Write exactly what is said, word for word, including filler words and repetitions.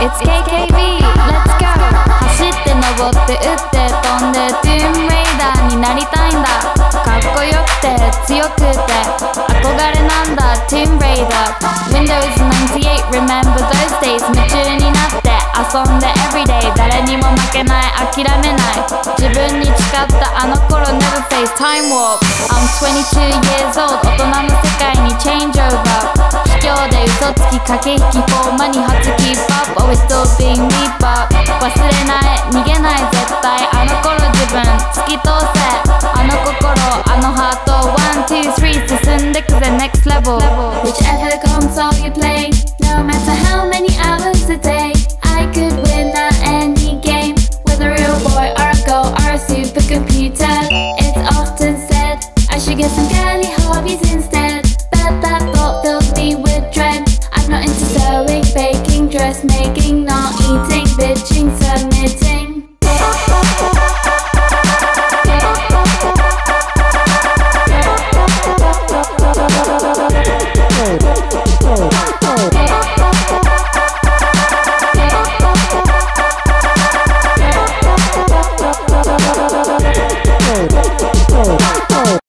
It's ケーケービー Let's go 走って登って打って飛んでトゥーンレイダーになりたいんだかっこよくて強くて憧れなんだトゥーンレイダー Windows ナインティエイト Remember those days 夢中になって遊んで Everyday 誰にも負けない諦めない自分に誓ったあの頃 Never face time warp I'm twenty-two years old 大人の世界に change over 卑怯で嘘つき駆け引きフォーマに初 keep up Always still being me but 忘れない逃げない絶対あの頃自分突き通せあの心あのハート one two three 進んでくぜ next level Whichever console you play No matter how many hours a day I could win at any game With a real boy or a girl or a supercomputer It's often said I should get some girly hobbies instead But that thought filled me with dread I'm not into sewing, baking, dressmaking Not eating, bitching, submitting